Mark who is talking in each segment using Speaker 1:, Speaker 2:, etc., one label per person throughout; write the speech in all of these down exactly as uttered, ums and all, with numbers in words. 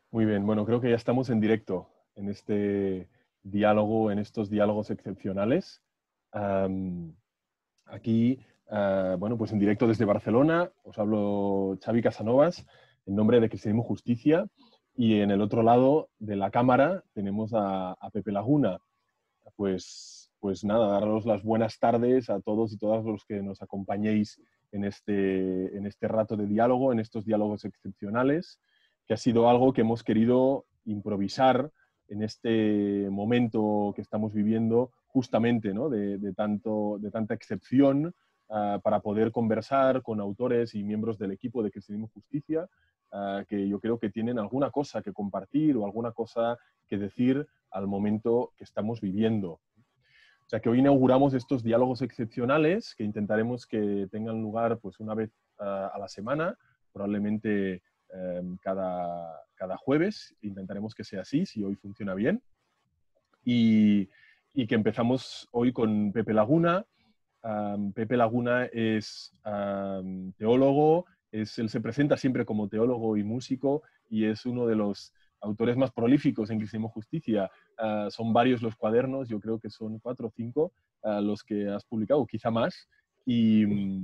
Speaker 1: Muy bien, bueno, creo que ya estamos en directo en este diálogo, en estos diálogos excepcionales. Am, aquí, ah, bueno, pues en directo desde Barcelona, os hablo Xavi Casanovas, en nombre de Cristianismo Justicia, y en el otro lado de la cámara tenemos a, a Pepe Laguna. Pues, pues nada, daros las buenas tardes a todos y todas los que nos acompañéis en este, en este rato de diálogo, en estos diálogos excepcionales, que ha sido algo que hemos querido improvisar en este momento que estamos viviendo, justamente, ¿no? de, de, tanto, de tanta excepción, uh, para poder conversar con autores y miembros del equipo de Cristianismo Justicia, uh, que yo creo que tienen alguna cosa que compartir o alguna cosa que decir al momento que estamos viviendo. O sea que hoy inauguramos estos diálogos excepcionales que intentaremos que tengan lugar pues, una vez uh, a la semana, probablemente um, cada, cada jueves. Intentaremos que sea así, si hoy funciona bien. Y, y que empezamos hoy con Pepe Laguna. Um, Pepe Laguna es um, teólogo, es, él se presenta siempre como teólogo y músico y es uno de los autores más prolíficos en Cristianismo Justicia. Uh, son varios los cuadernos, yo creo que son cuatro o cinco uh, los que has publicado, quizá más, y,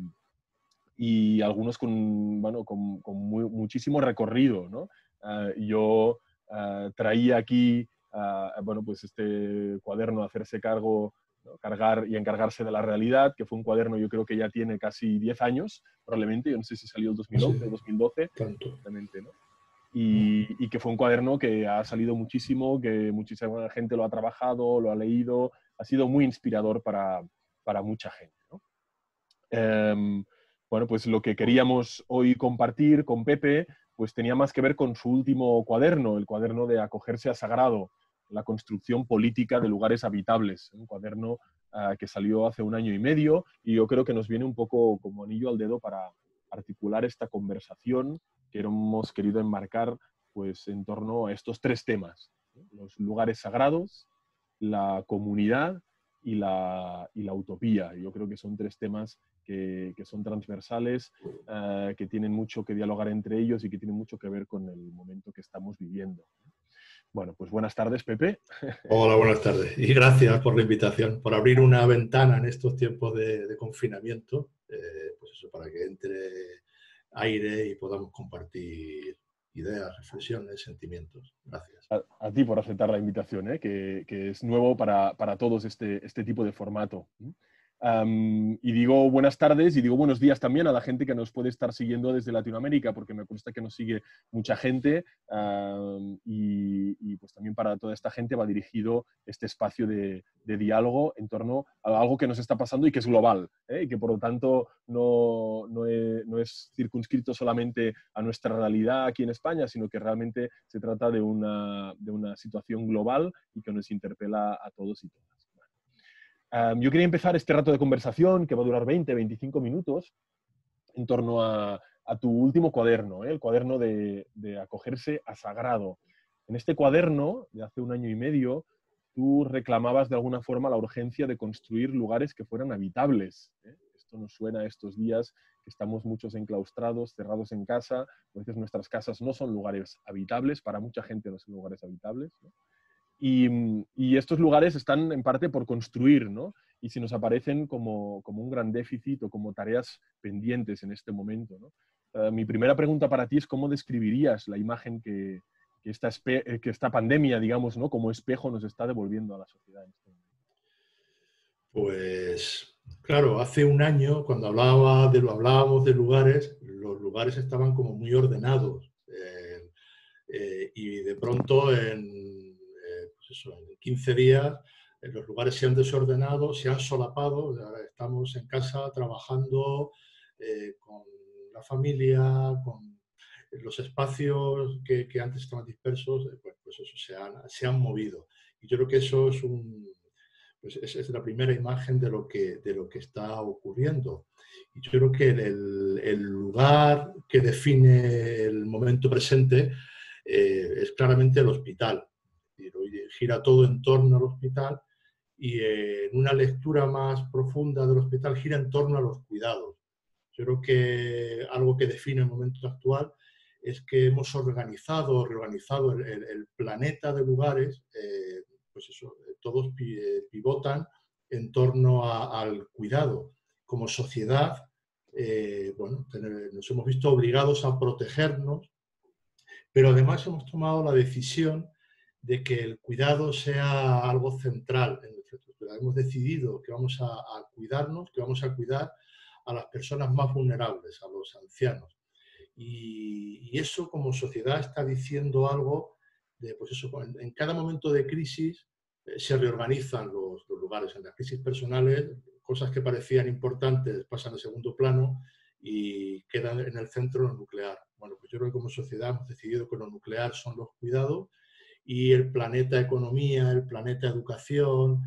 Speaker 1: y algunos con, bueno, con, con muy, muchísimo recorrido, ¿no? Uh, yo uh, traía aquí uh, bueno, pues este cuaderno, Hacerse cargo, ¿no? Cargar y encargarse de la realidad, que fue un cuaderno yo creo que ya tiene casi diez años, probablemente, yo no sé si salió el dos mil once o dos mil doce,
Speaker 2: Tanto.
Speaker 1: realmente, ¿no? Y, y que fue un cuaderno que ha salido muchísimo, que muchísima gente lo ha trabajado, lo ha leído, ha sido muy inspirador para, para mucha gente, ¿no? Um, bueno, pues lo que queríamos hoy compartir con Pepe, pues tenía más que ver con su último cuaderno, el cuaderno de Acogerse a Sagrado, la construcción política de lugares habitables, un cuaderno uh, que salió hace un año y medio y yo creo que nos viene un poco como anillo al dedo para articular esta conversación que hemos querido enmarcar pues, en torno a estos tres temas, ¿no? Los lugares sagrados, la comunidad y la, y la utopía. Yo creo que son tres temas que, que son transversales, uh, que tienen mucho que dialogar entre ellos y que tienen mucho que ver con el momento que estamos viviendo. Bueno, pues buenas tardes, Pepe.
Speaker 2: Hola, buenas tardes. Y gracias por la invitación, por abrir una ventana en estos tiempos de, de confinamiento, eh, pues eso, para que entre aire y podamos compartir ideas, reflexiones, sentimientos. Gracias.
Speaker 1: A, a ti por aceptar la invitación, ¿eh? que, que es nuevo para, para todos este, este tipo de formato. Um, y digo buenas tardes y digo buenos días también a la gente que nos puede estar siguiendo desde Latinoamérica, porque me consta que nos sigue mucha gente, um, y, y pues también para toda esta gente va dirigido este espacio de, de diálogo en torno a algo que nos está pasando y que es global, ¿eh? Y que por lo tanto no, no, es, no es circunscrito solamente a nuestra realidad aquí en España, sino que realmente se trata de una, de una situación global y que nos interpela a todos y todas. Um, yo quería empezar este rato de conversación, que va a durar veinte, veinticinco minutos, en torno a, a tu último cuaderno, ¿eh? El cuaderno de, de Acogerse a Sagrado. En este cuaderno, de hace un año y medio, tú reclamabas de alguna forma la urgencia de construir lugares que fueran habitables, ¿eh? Esto nos suena a estos días que estamos muchos enclaustrados, cerrados en casa. A veces nuestras casas no son lugares habitables, para mucha gente no son lugares habitables, ¿no? Y, y estos lugares están en parte por construir, ¿no? Y si nos aparecen como, como un gran déficit o como tareas pendientes en este momento, ¿no? Uh, mi primera pregunta para ti es cómo describirías la imagen que, que, esta, que esta pandemia, digamos, ¿no? Como espejo nos está devolviendo a la sociedad en este momento.
Speaker 2: Pues claro, hace un año cuando hablaba de, hablábamos de lugares, los lugares estaban como muy ordenados, eh, eh, y de pronto en Pues eso, en quince días los lugares se han desordenado, se han solapado, estamos en casa trabajando eh, con la familia, con los espacios que, que antes estaban dispersos, pues, pues eso, se han, se han movido. Y yo creo que eso es, un, pues es, es la primera imagen de lo, que, de lo que está ocurriendo. Y yo creo que el, el lugar que define el momento presente eh, es claramente el hospital. Gira todo en torno al hospital y eh, en una lectura más profunda del hospital gira en torno a los cuidados. Yo creo que algo que define el momento actual es que hemos organizado, reorganizado el, el, el planeta de lugares, eh, pues eso, todos pivotan en torno a, al cuidado. Como sociedad, eh, bueno, tener, nos hemos visto obligados a protegernos, pero además hemos tomado la decisión de que el cuidado sea algo central en nuestra estructura. Hemos decidido que vamos a, a cuidarnos, que vamos a cuidar a las personas más vulnerables, a los ancianos. Y, y eso como sociedad está diciendo algo de, pues eso, en, en cada momento de crisis eh, se reorganizan los, los lugares. En las crisis personales, cosas que parecían importantes pasan a segundo plano y quedan en el centro lo nuclear. Bueno, pues yo creo que como sociedad hemos decidido que lo nuclear son los cuidados y el planeta economía, el planeta educación,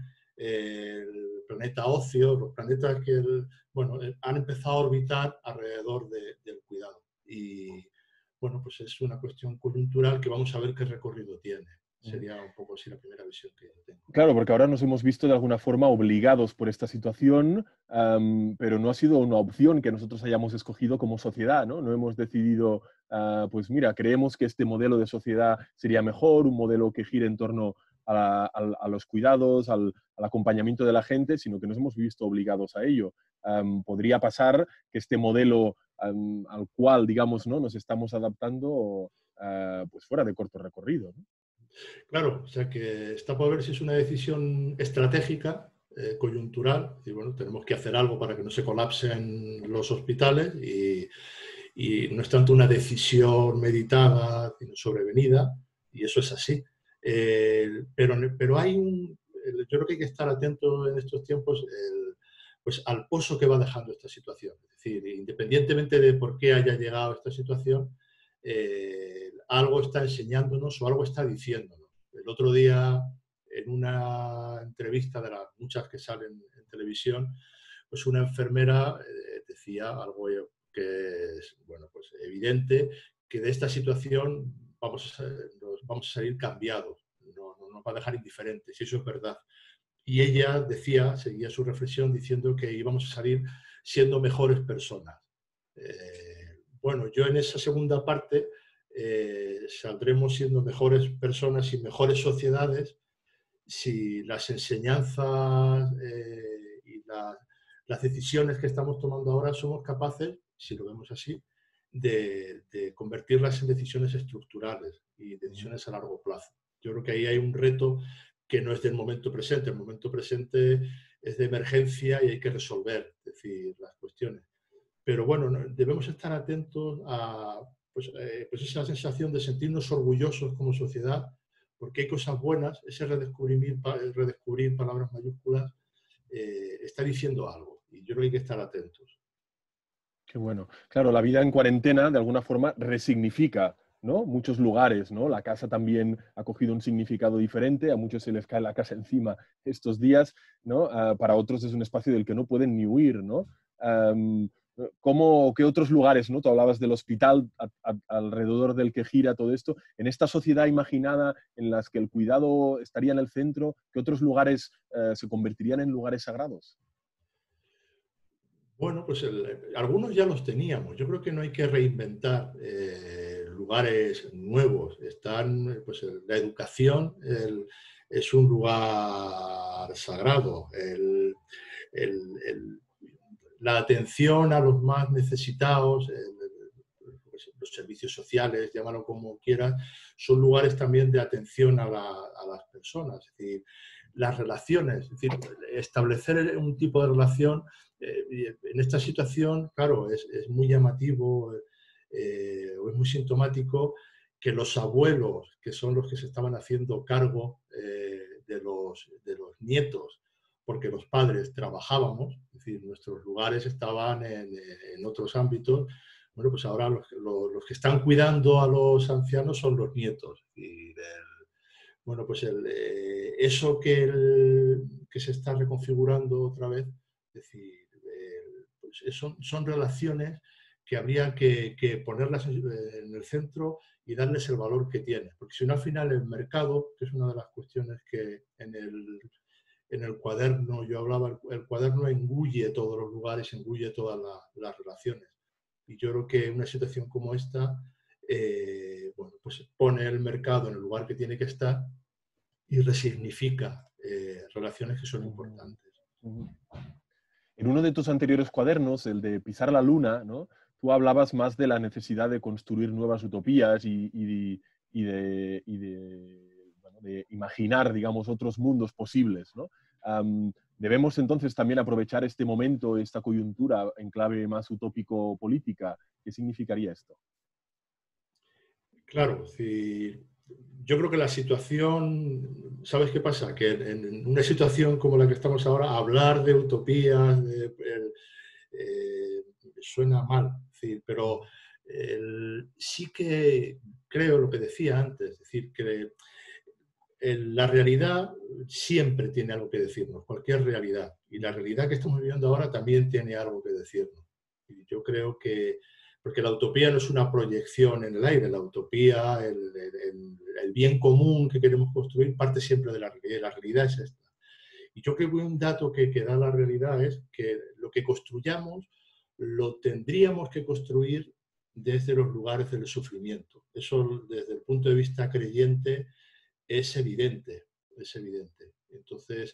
Speaker 2: el planeta ocio, los planetas que el, bueno, han empezado a orbitar alrededor de, del cuidado. Y bueno, pues es una cuestión coyuntural que vamos a ver qué recorrido tiene. Sería un poco así la primera visión que yo tengo.
Speaker 1: Claro, porque ahora nos hemos visto de alguna forma obligados por esta situación, um, pero no ha sido una opción que nosotros hayamos escogido como sociedad, ¿no? No hemos decidido, uh, pues mira, creemos que este modelo de sociedad sería mejor, un modelo que gire en torno a, la, a, a los cuidados, al, al acompañamiento de la gente, sino que nos hemos visto obligados a ello. Um, podría pasar que este modelo um, al cual, digamos, ¿no? nos estamos adaptando, uh, pues fuera de corto recorrido, ¿no?
Speaker 2: Claro, o sea que está por ver si es una decisión estratégica, eh, coyuntural, y bueno, tenemos que hacer algo para que no se colapsen los hospitales y, y no es tanto una decisión meditada, sino sobrevenida, y eso es así. Eh, pero, pero hay un, yo creo que hay que estar atento en estos tiempos el, pues, al pozo que va dejando esta situación. Es decir, independientemente de por qué haya llegado a esta situación, eh, algo está enseñándonos o algo está diciéndonos. El otro día, en una entrevista de las muchas que salen en televisión, pues una enfermera eh, decía algo que es, bueno, pues evidente, que de esta situación vamos a, nos vamos a salir cambiados, no, no nos va a dejar indiferentes, y eso es verdad. Y ella decía, seguía su reflexión diciendo que íbamos a salir siendo mejores personas. Eh, bueno, yo en esa segunda parte eh, saldremos siendo mejores personas y mejores sociedades si las enseñanzas eh, y la, las decisiones que estamos tomando ahora somos capaces, si lo vemos así, de, de convertirlas en decisiones estructurales y decisiones a largo plazo. Yo creo que ahí hay un reto que no es del momento presente. El momento presente es de emergencia y hay que resolver, es decir, las cuestiones. Pero bueno, debemos estar atentos a pues, eh, pues esa sensación de sentirnos orgullosos como sociedad, porque hay cosas buenas, ese redescubrir, redescubrir palabras mayúsculas eh, está diciendo algo y yo creo que hay que estar atentos.
Speaker 1: Qué bueno. Claro, la vida en cuarentena de alguna forma resignifica, ¿no? Muchos lugares, ¿no? La casa también ha cogido un significado diferente, a muchos se les cae la casa encima estos días, ¿no? Uh, para otros es un espacio del que no pueden ni huir, ¿no? Um, ¿Cómo, qué otros lugares, ¿no? Tú hablabas del hospital a, a, alrededor del que gira todo esto. En esta sociedad imaginada en las que el cuidado estaría en el centro, ¿qué otros lugares uh, se convertirían en lugares sagrados?
Speaker 2: Bueno, pues el, algunos ya los teníamos. Yo creo que no hay que reinventar eh, lugares nuevos. Están, pues el, la educación el, es un lugar sagrado. El, el, la atención a los más necesitados, los servicios sociales, llámalo como quieras, son lugares también de atención a, la, a las personas. Es decir, las relaciones, es decir, establecer un tipo de relación eh, en esta situación, claro, es, es muy llamativo eh, o es muy sintomático que los abuelos, que son los que se estaban haciendo cargo eh, de, los, de los nietos, porque los padres trabajábamos, es decir, nuestros lugares estaban en, en otros ámbitos, bueno, pues ahora los, los, los que están cuidando a los ancianos son los nietos. Y el, bueno, pues el, eh, eso que, el, que se está reconfigurando otra vez, es decir, eh, pues son, son relaciones que habría que, que ponerlas en el centro y darles el valor que tienen. Porque si no, al final el mercado, que es una de las cuestiones que en el, en el cuaderno yo hablaba, el, el cuaderno engulle todos los lugares, engulle todas la, las relaciones. Y yo creo que en una situación como esta, eh, bueno, pues pone el mercado en el lugar que tiene que estar y resignifica eh, relaciones que son
Speaker 1: Ujú,
Speaker 2: importantes.
Speaker 1: ujú. En uno de tus anteriores cuadernos, el de Pisar la Luna, ¿no? Tú hablabas más de la necesidad de construir nuevas utopías y, y- y de, y de, bueno, de imaginar, digamos, otros mundos posibles, ¿no? Am, debemos entonces también aprovechar este momento, esta coyuntura en clave más utópico-política. ¿Qué significaría esto?
Speaker 2: Claro, si, yo creo que la situación, ¿sabes qué pasa? Que en, en una situación como la que estamos ahora, hablar de utopías de, el, eh, suena mal, es decir, pero el, sí que creo lo que decía antes, es decir, que el, la realidad siempre tiene algo que decirnos, cualquier realidad. Y la realidad que estamos viviendo ahora también tiene algo que decirnos. Y yo creo que, porque la utopía no es una proyección en el aire, la utopía, el, el, el bien común que queremos construir parte siempre de la realidad. La realidad es esta. Y yo creo que un dato que, que da la realidad es que lo que construyamos lo tendríamos que construir desde los lugares del sufrimiento. Eso desde el punto de vista creyente es evidente, es evidente. Entonces,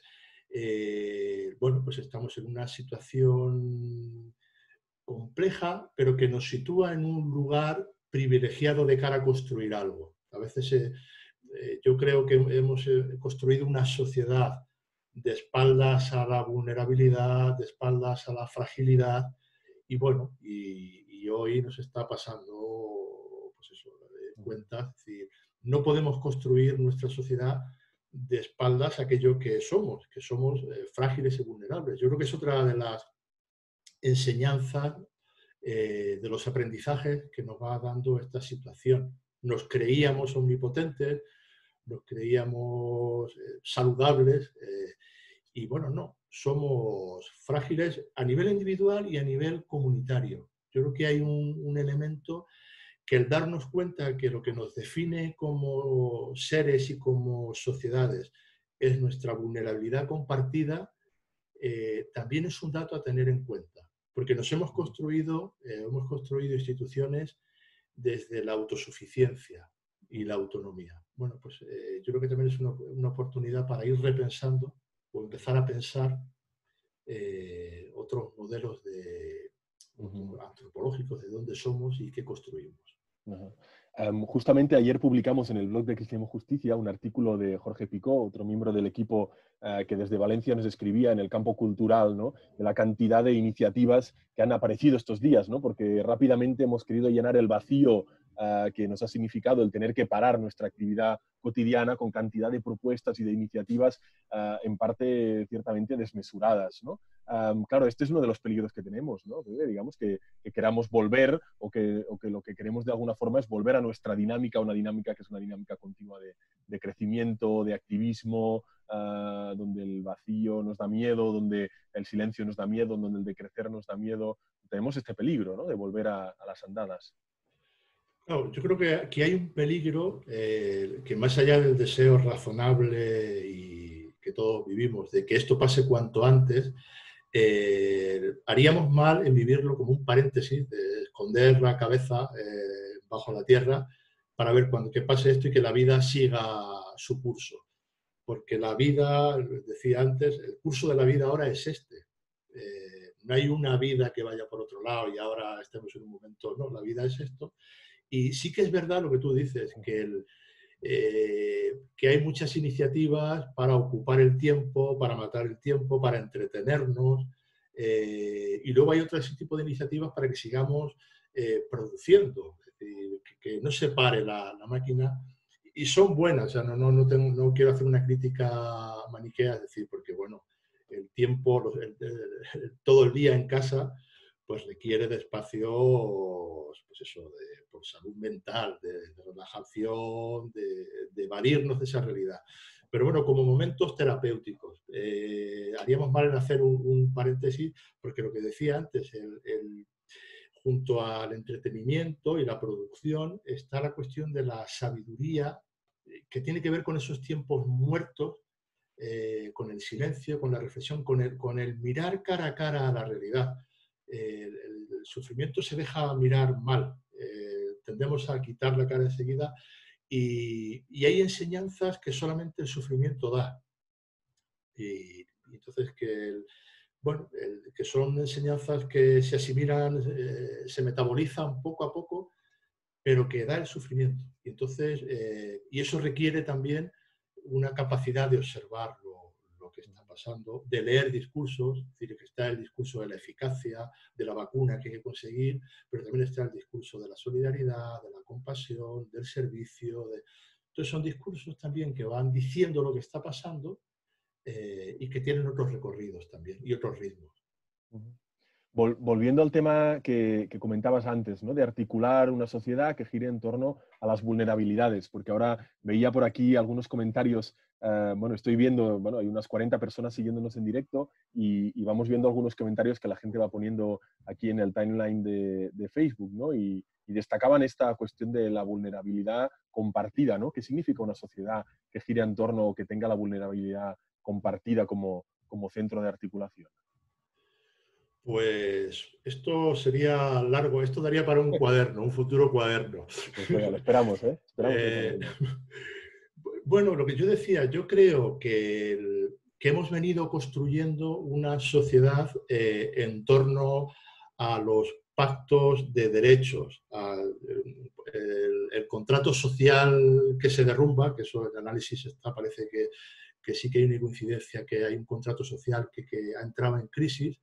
Speaker 2: eh, bueno, pues estamos en una situación compleja, pero que nos sitúa en un lugar privilegiado de cara a construir algo. A veces eh, eh, yo creo que hemos eh, construido una sociedad de espaldas a la vulnerabilidad, de espaldas a la fragilidad, y bueno, y, y hoy nos está pasando, pues eso, de cuenta, es decir, no podemos construir nuestra sociedad de espaldas a aquello que somos, que somos eh, frágiles y vulnerables. Yo creo que es otra de las enseñanzas, eh, de los aprendizajes que nos va dando esta situación. Nos creíamos omnipotentes, nos creíamos eh, saludables, eh, y bueno, no, somos frágiles a nivel individual y a nivel comunitario. Yo creo que hay un, un elemento que el darnos cuenta que lo que nos define como seres y como sociedades es nuestra vulnerabilidad compartida, eh, también es un dato a tener en cuenta, porque nos hemos construido, eh, hemos construido instituciones desde la autosuficiencia y la autonomía. Bueno, pues eh, yo creo que también es una, una, oportunidad para ir repensando o empezar a pensar eh, otros modelos de,
Speaker 1: Ujú.
Speaker 2: antropológicos de dónde somos y qué construimos.
Speaker 1: Ajá. Um, justamente ayer publicamos en el blog de Cristianismo Justicia un artículo de Jorge Picó, otro miembro del equipo uh, que desde Valencia nos escribía en el campo cultural, ¿no? De la cantidad de iniciativas que han aparecido estos días, ¿no? Porque rápidamente hemos querido llenar el vacío uh, que nos ha significado el tener que parar nuestra actividad cotidiana con cantidad de propuestas y de iniciativas uh, en parte ciertamente desmesuradas, ¿no? Um, claro, este es uno de los peligros que tenemos, ¿no? Que, digamos que, que queramos volver o que, o que lo que queremos de alguna forma es volver a nuestra dinámica, una dinámica que es una dinámica continua de, de crecimiento, de activismo, uh, donde el vacío nos da miedo, donde el silencio nos da miedo, donde el decrecer nos da miedo. Tenemos este peligro, ¿no? De volver a, a las andadas.
Speaker 2: Claro, yo creo que aquí hay un peligro eh, que más allá del deseo razonable y que todos vivimos de que esto pase cuanto antes, eh, haríamos mal en vivirlo como un paréntesis, de esconder la cabeza eh, bajo la tierra para ver cuando que pase esto y que la vida siga su curso. Porque la vida, decía antes, el curso de la vida ahora es este. Eh, no hay una vida que vaya por otro lado y ahora estemos en un momento, no, la vida es esto. Y sí que es verdad lo que tú dices, que, el, eh, que hay muchas iniciativas para ocupar el tiempo, para matar el tiempo, para entretenernos, eh, y luego hay otro tipo de iniciativas para que sigamos eh, produciendo, es decir, que, que, no se pare la, la máquina, y son buenas, o sea, no, no, no, tengo, no quiero hacer una crítica maniquea, es decir, porque bueno, el tiempo, el, el, el, todo el día en casa, pues requiere de espacios, pues eso, de por salud mental, de, de relajación, de, de evadirnos de esa realidad. Pero bueno, como momentos terapéuticos, eh, haríamos mal en hacer un, un, paréntesis, porque lo que decía antes, el, el, junto al entretenimiento y la producción, está la cuestión de la sabiduría, que tiene que ver con esos tiempos muertos, eh, con el silencio, con la reflexión, con el, con el mirar cara a cara a la realidad. El, el, el sufrimiento se deja mirar mal. Eh, tendemos a quitar la cara enseguida y, y hay enseñanzas que solamente el sufrimiento da. Y, y entonces que, el, bueno, el, que son enseñanzas que se asimilan, eh, se metabolizan poco a poco, pero que da el sufrimiento. Y, entonces, eh, y eso requiere también una capacidad de observar lo, lo que está pasando, de leer discursos, es decir, que está el discurso de la eficacia, de la vacuna que hay que conseguir, pero también está el discurso de la solidaridad, de la compasión, del servicio. De... Entonces son discursos también que van diciendo lo que está pasando eh, y que tienen otros recorridos también y otros ritmos.
Speaker 1: Vol volviendo al tema que, que comentabas antes, ¿no? De articular una sociedad que gire en torno a las vulnerabilidades, porque ahora veía por aquí algunos comentarios, uh, bueno, estoy viendo, bueno, hay unas cuarenta personas siguiéndonos en directo y, y vamos viendo algunos comentarios que la gente va poniendo aquí en el timeline de, de Facebook, ¿no? Y, y destacaban esta cuestión de la vulnerabilidad compartida, ¿no? ¿Qué significa una sociedad que gire en torno o que tenga la vulnerabilidad compartida como, como centro de articulación?
Speaker 2: Pues esto sería largo, esto daría para un cuaderno, un futuro cuaderno.
Speaker 1: Pues venga, lo esperamos, ¿eh? Esperamos el
Speaker 2: eh,
Speaker 1: cuaderno.
Speaker 2: bueno, lo que yo decía, yo creo que, el, que hemos venido construyendo una sociedad eh, en torno a los pactos de derechos, al el, el contrato social que se derrumba, que eso el análisis está, parece que, que sí que hay una coincidencia, que hay un contrato social que, que ha entrado en crisis.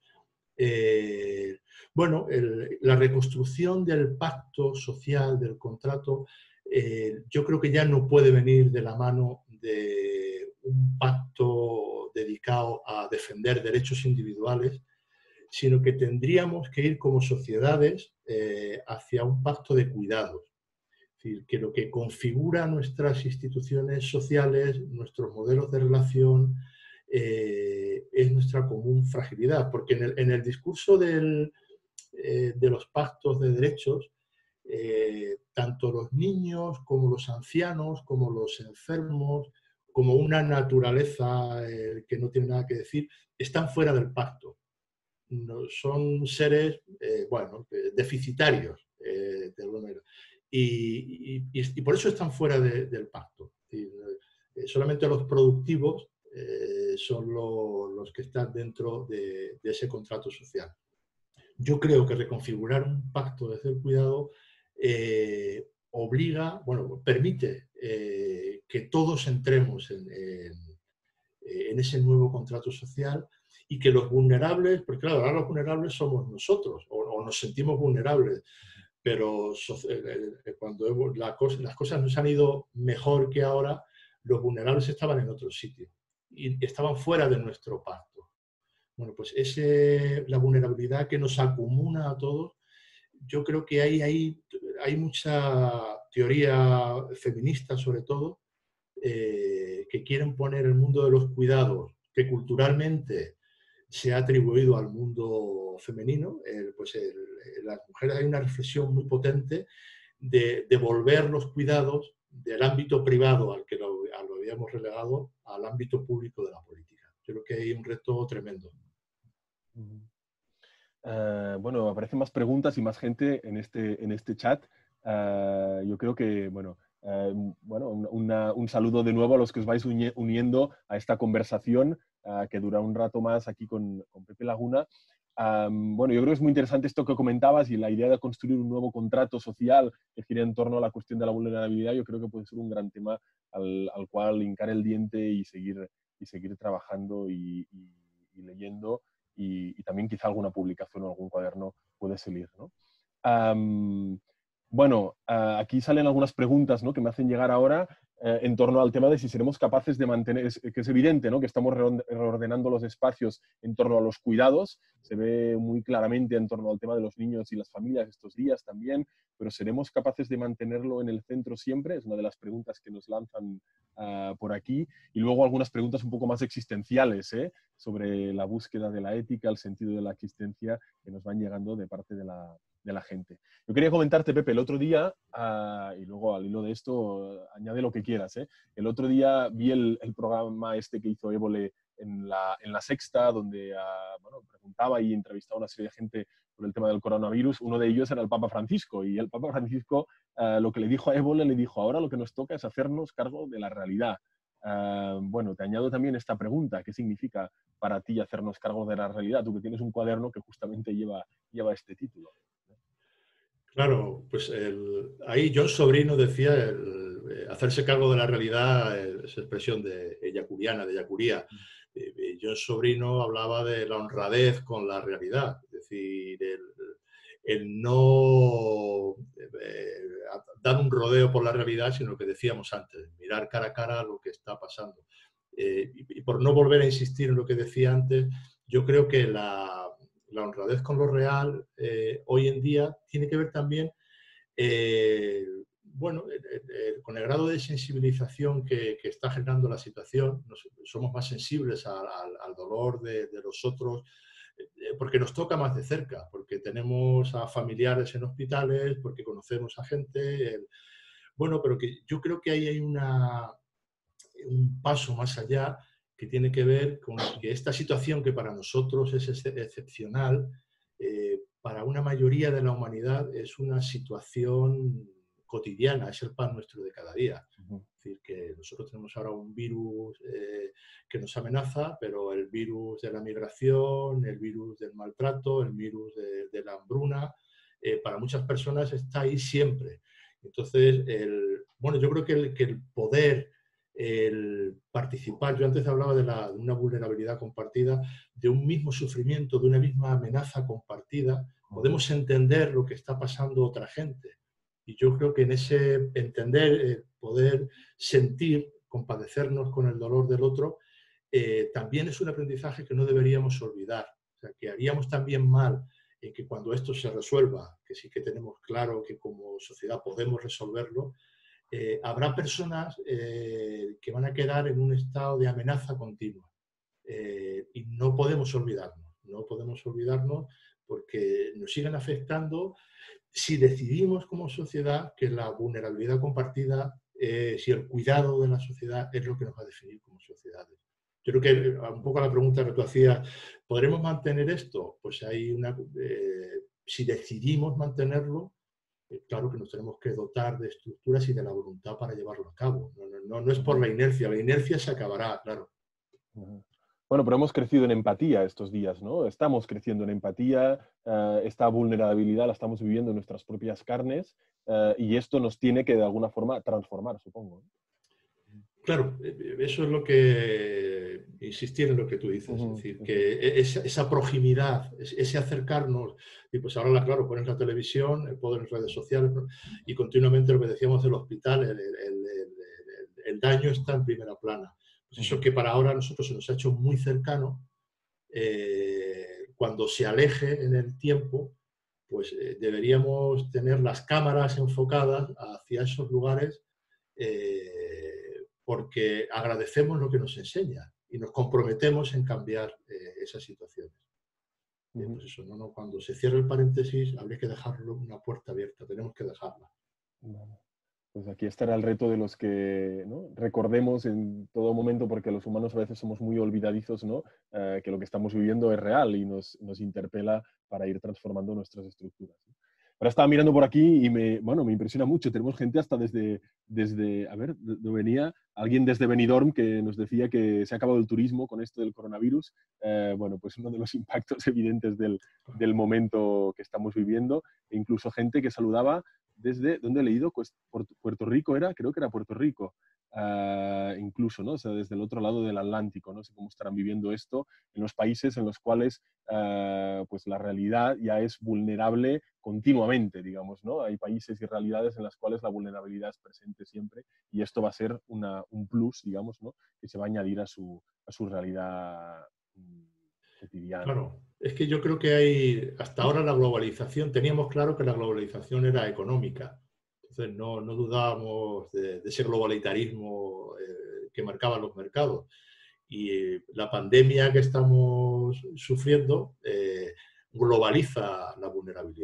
Speaker 2: Eh, bueno, el, la reconstrucción del pacto social, del contrato, eh, yo creo que ya no puede venir de la mano de un pacto dedicado a defender derechos individuales, sino que tendríamos que ir como sociedades eh, hacia un pacto de cuidados. Es decir, que lo que configura nuestras instituciones sociales, nuestros modelos de relación, eh, es nuestra común fragilidad. Porque en el, en el discurso del, eh, de los pactos de derechos, eh, tanto los niños como los ancianos, como los enfermos, como una naturaleza eh, que no tiene nada que decir, están fuera del pacto. No, son seres, eh, bueno, deficitarios, eh, de alguna manera. Y, y, y, por eso están fuera de, del pacto. Es decir, eh, solamente los productivos eh, son lo, los que están dentro de, de ese contrato social. Yo creo que reconfigurar un pacto desde el cuidado eh, obliga, bueno, permite eh, que todos entremos en, en, en ese nuevo contrato social y que los vulnerables, porque claro, ahora los vulnerables somos nosotros o, o nos sentimos vulnerables, pero cuando la cosa, las cosas nos han ido mejor que ahora, los vulnerables estaban en otro sitio y estaban fuera de nuestro pacto. Bueno, pues ese, la vulnerabilidad que nos acumula a todos, yo creo que hay, hay, hay mucha teoría feminista, sobre todo, eh, que quieren poner el mundo de los cuidados, que culturalmente se ha atribuido al mundo femenino, el, pues el, las mujeres, hay una reflexión muy potente de devolver los cuidados del ámbito privado al que lo, lo habíamos relegado al ámbito público de la política. Yo creo que hay un reto tremendo.
Speaker 1: Uh, bueno, aparecen más preguntas y más gente en este, en este chat. Uh, yo creo que, bueno, uh, bueno una, un saludo de nuevo a los que os vais uniendo a esta conversación uh, que dura un rato más aquí con, con Pepe Laguna. Um, bueno, yo creo que es muy interesante esto que comentabas y la idea de construir un nuevo contrato social que gire en torno a la cuestión de la vulnerabilidad. Yo creo que puede ser un gran tema al, al cual hincar el diente y seguir, y seguir trabajando y, y, y leyendo. Y, y también quizá alguna publicación o algún cuaderno puede salir, ¿no? Um, bueno, uh, aquí salen algunas preguntas, ¿no?, que me hacen llegar ahora uh, en torno al tema de si seremos capaces de mantener, es, que es evidente, ¿no?, que estamos reordenando los espacios en torno a los cuidados, se ve muy claramente en torno al tema de los niños y las familias estos días también, pero ¿seremos capaces de mantenerlo en el centro siempre? Es una de las preguntas que nos lanzan uh, por aquí. Y luego algunas preguntas un poco más existenciales, ¿eh?, sobre la búsqueda de la ética, el sentido de la existencia, que nos van llegando de parte de la, de la gente. Yo quería comentarte, Pepe, el otro día, uh, y luego al hilo de esto, uh, añade lo que quieras, ¿eh? El otro día vi el, el programa este que hizo Évole en la, en la Sexta, donde uh, bueno, preguntaba y entrevistaba a una serie de gente por el tema del coronavirus. Uno de ellos era el Papa Francisco, y el Papa Francisco uh, lo que le dijo a Évole, le dijo, ahora lo que nos toca es hacernos cargo de la realidad. Uh, bueno, te añado también esta pregunta, ¿qué significa para ti hacernos cargo de la realidad? Tú que tienes un cuaderno que justamente lleva, lleva este título.
Speaker 2: Claro, pues el, ahí John Sobrino decía el, eh, hacerse cargo de la realidad es expresión de yacuriana, de yacuría. Eh, John Sobrino hablaba de la honradez con la realidad, es decir, el, el no eh, dar un rodeo por la realidad, sino lo que decíamos antes, mirar cara a cara lo que está pasando. Eh, y, y por no volver a insistir en lo que decía antes, yo creo que la... la honradez con lo real eh, hoy en día tiene que ver también eh, bueno, eh, eh, con el grado de sensibilización que, que está generando la situación. Nos, somos más sensibles a, a, al dolor de, de los otros eh, porque nos toca más de cerca, porque tenemos a familiares en hospitales, porque conocemos a gente. El, bueno, pero que yo creo que ahí hay una, un paso más allá que tiene que ver con que esta situación que para nosotros es ex excepcional, eh, para una mayoría de la humanidad es una situación cotidiana, es el pan nuestro de cada día. Uh-huh. Es decir, que nosotros tenemos ahora un virus eh, que nos amenaza, pero el virus de la migración, el virus del maltrato, el virus de, de la hambruna, eh, para muchas personas está ahí siempre. Entonces, el, bueno, yo creo que el, que el poder el participar, yo antes hablaba de, la, de una vulnerabilidad compartida, de un mismo sufrimiento, de una misma amenaza compartida, podemos entender lo que está pasando otra gente. Y yo creo que en ese entender, eh, poder sentir, compadecernos con el dolor del otro, eh, también es un aprendizaje que no deberíamos olvidar. O sea, que haríamos también mal en que cuando esto se resuelva, que sí que tenemos claro que como sociedad podemos resolverlo, Eh, habrá personas eh, que van a quedar en un estado de amenaza continua. Eh, y no podemos olvidarnos, no podemos olvidarnos porque nos siguen afectando si decidimos como sociedad que la vulnerabilidad compartida, eh, si el cuidado de la sociedad es lo que nos va a definir como sociedades. Yo creo que un poco la pregunta que tú hacías, ¿podremos mantener esto? Pues hay una, eh, si decidimos mantenerlo, claro que nos tenemos que dotar de estructuras y de la voluntad para llevarlo a cabo. No, no, no es por la inercia, la inercia se acabará, claro.
Speaker 1: Bueno, pero hemos crecido en empatía estos días, ¿no? Estamos creciendo en empatía, uh, esta vulnerabilidad la estamos viviendo en nuestras propias carnes uh, y esto nos tiene que de alguna forma transformar, supongo, ¿no?
Speaker 2: Claro, eso es lo que, insistir en lo que tú dices, uh-huh, es decir, uh-huh. que esa, esa proximidad, ese acercarnos, y pues ahora, claro, pones la televisión, pones redes sociales, ¿no? Y continuamente lo que decíamos del hospital, el, el, el, el, el daño está en primera plana. Pues eso que para ahora a nosotros se nos ha hecho muy cercano, eh, cuando se aleje en el tiempo, pues eh, deberíamos tener las cámaras enfocadas hacia esos lugares, eh, porque agradecemos lo que nos enseña y nos comprometemos en cambiar eh, esas situaciones. Uh-huh. Eh, pues eso, no, no, cuando se cierre el paréntesis, habría que dejarlo una puerta abierta, tenemos que dejarla.
Speaker 1: Vale. Pues aquí estará el reto de los que, ¿no?, recordemos en todo momento, porque los humanos a veces somos muy olvidadizos, ¿no?, uh, que lo que estamos viviendo es real y nos, nos interpela para ir transformando nuestras estructuras. Ahora estaba mirando por aquí y me, bueno, me impresiona mucho. Tenemos gente hasta desde, desde a ver, ¿de dónde venía? Alguien desde Benidorm que nos decía que se ha acabado el turismo con esto del coronavirus. Eh, bueno, pues uno de los impactos evidentes del, del momento que estamos viviendo. E incluso gente que saludaba desde, ¿dónde he leído? Pues Puerto Rico era, creo que era Puerto Rico. Uh, incluso, ¿no? O sea, desde el otro lado del Atlántico, no sé cómo estarán viviendo esto en los países en los cuales uh, pues la realidad ya es vulnerable continuamente, digamos, ¿no? Hay países y realidades en las cuales la vulnerabilidad es presente siempre y esto va a ser una, un plus, digamos, ¿no?, que se va a añadir a su, a su realidad um, cotidiana.
Speaker 2: Claro, es que yo creo que hay, hasta ahora la globalización, teníamos claro que la globalización era económica. Entonces no, no dudábamos de, de ese globalitarismo eh, que marcaban los mercados. Y eh, la pandemia que estamos sufriendo eh, globaliza la vulnerabilidad.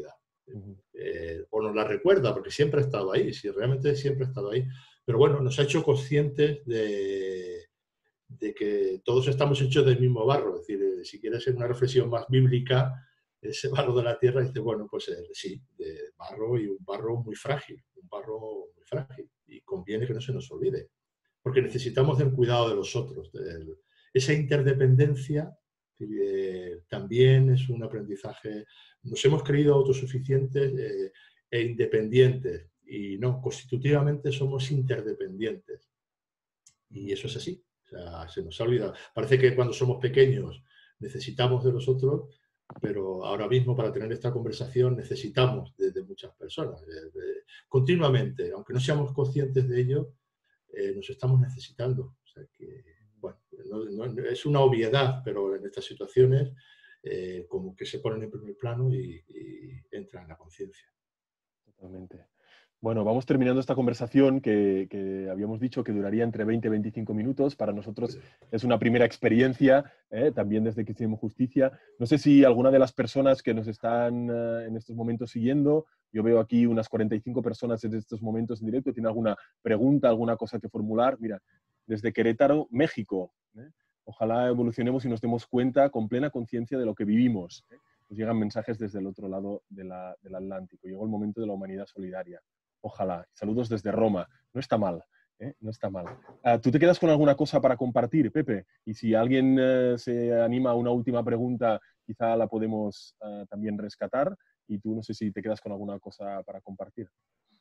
Speaker 1: Uh-huh.
Speaker 2: eh, o nos la recuerda, porque siempre ha estado ahí, si realmente siempre ha estado ahí. Pero bueno, nos ha hecho conscientes de, de que todos estamos hechos del mismo barro. Es decir, eh, si quieres ser una reflexión más bíblica, ese barro de la tierra, dice, bueno, pues eh, sí, de barro, y un barro muy frágil, un barro muy frágil, y conviene que no se nos olvide, porque necesitamos del cuidado de los otros. De, esa interdependencia eh, también es un aprendizaje. Nos hemos creído autosuficientes eh, e independientes, y no, constitutivamente somos interdependientes. Y eso es así. O sea, se nos ha olvidado. Parece que cuando somos pequeños necesitamos de los otros, pero ahora mismo para tener esta conversación necesitamos de, de muchas personas. De, de, continuamente, aunque no seamos conscientes de ello, eh, nos estamos necesitando. O sea que, bueno, no, no, es una obviedad, pero en estas situaciones eh, como que se ponen en primer plano y, y entran en la conciencia.
Speaker 1: Totalmente. Bueno, vamos terminando esta conversación que, que habíamos dicho que duraría entre veinte y veinticinco minutos. Para nosotros es una primera experiencia, ¿eh? También desde Cristianismo Justicia. No sé si alguna de las personas que nos están uh, en estos momentos siguiendo, yo veo aquí unas cuarenta y cinco personas en estos momentos en directo, tiene alguna pregunta, alguna cosa que formular. Mira, desde Querétaro, México. ¿eh? Ojalá evolucionemos y nos demos cuenta con plena conciencia de lo que vivimos. ¿eh? Nos llegan mensajes desde el otro lado de la, del Atlántico. Llegó el momento de la humanidad solidaria. Ojalá. Saludos desde Roma. No está mal, ¿eh? No está mal. Uh, ¿Tú te quedas con alguna cosa para compartir, Pepe? Y si alguien uh, se anima a una última pregunta, quizá la podemos uh, también rescatar. Y tú no sé si te quedas con alguna cosa para compartir.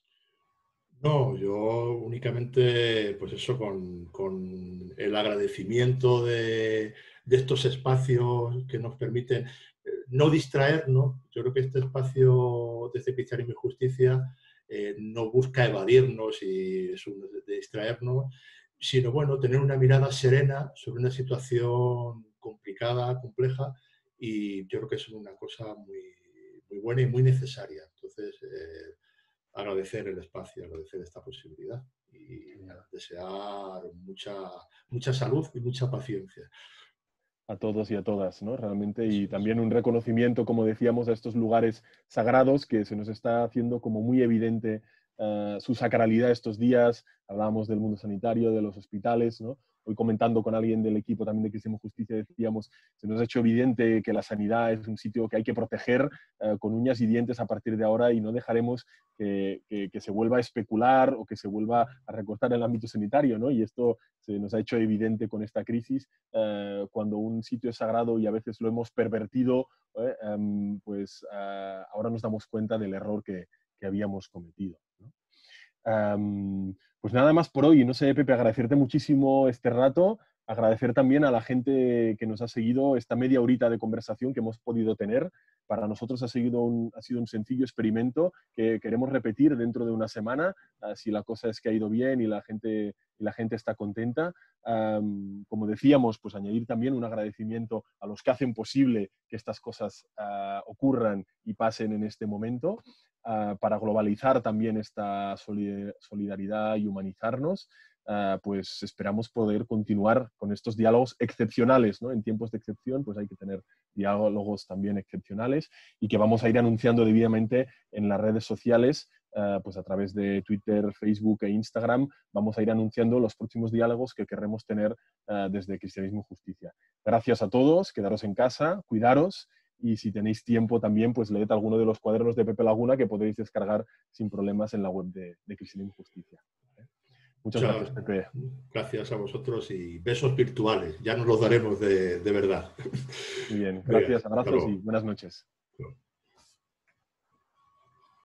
Speaker 2: No, yo únicamente, pues eso, con, con el agradecimiento de, de estos espacios que nos permiten eh, no distraernos. Yo creo que este espacio desde Cristianismo y Justicia eh, no busca evadirnos y eso, de distraernos, sino, bueno, tener una mirada serena sobre una situación complicada, compleja, y yo creo que es una cosa muy, muy buena y muy necesaria. Entonces, eh, agradecer el espacio, agradecer esta posibilidad y desear mucha, mucha salud y mucha paciencia.
Speaker 1: A todos y a todas, ¿no? Realmente, y también un reconocimiento, como decíamos, a estos lugares sagrados que se nos está haciendo como muy evidente uh, su sacralidad estos días. Hablábamos del mundo sanitario, de los hospitales, ¿no? Hoy comentando con alguien del equipo también de Cristianismo Justicia decíamos, se nos ha hecho evidente que la sanidad es un sitio que hay que proteger uh, con uñas y dientes a partir de ahora, y no dejaremos que, que, que se vuelva a especular o que se vuelva a recortar el ámbito sanitario, ¿no? Y esto se nos ha hecho evidente con esta crisis, uh, cuando un sitio es sagrado y a veces lo hemos pervertido, ¿eh? um, pues uh, ahora nos damos cuenta del error que, que habíamos cometido, ¿no? Um, pues nada más por hoy. No sé, Pepe, agradecerte muchísimo este rato, agradecer también a la gente que nos ha seguido esta media horita de conversación que hemos podido tener. Para nosotros ha sido un, ha sido un sencillo experimento que queremos repetir dentro de una semana, uh, si la cosa es que ha ido bien y la gente, y la gente está contenta. Um, como decíamos, pues añadir también un agradecimiento a los que hacen posible que estas cosas uh, ocurran y pasen en este momento, uh, para globalizar también esta solidaridad y humanizarnos. Uh, pues esperamos poder continuar con estos diálogos excepcionales, ¿no? En tiempos de excepción, pues hay que tener diálogos también excepcionales, y que vamos a ir anunciando debidamente en las redes sociales, uh, pues a través de Twitter, Facebook e Instagram. Vamos a ir anunciando los próximos diálogos que querremos tener uh, desde Cristianismo y Justicia. Gracias a todos, quedaros en casa, cuidaros, y si tenéis tiempo también, pues leed alguno de los cuadernos de Pepe Laguna que podéis descargar sin problemas en la web de, de Cristianismo y Justicia. Muchas
Speaker 2: Muchas
Speaker 1: gracias, Pepe.
Speaker 2: Gracias a vosotros y besos virtuales. Ya nos los daremos de, de verdad.
Speaker 1: Muy bien. Gracias, abrazos y buenas noches.